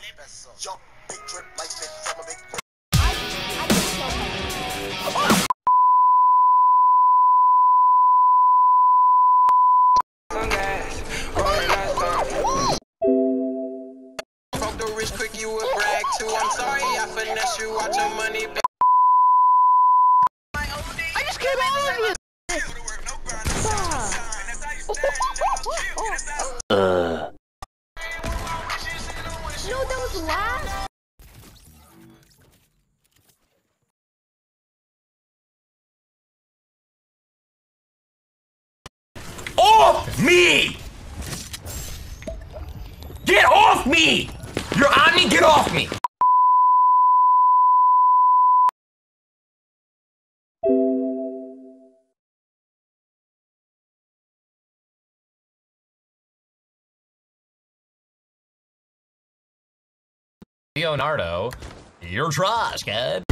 Jump, big drip, like that from a big drip. Fuck the rich quick, you would brag too. I'm sorry, I finesse you, watch your money. I just came out of it. No, that was last. Off me! Get off me! You're on me, get off me! Leonardo, you're trash, kid.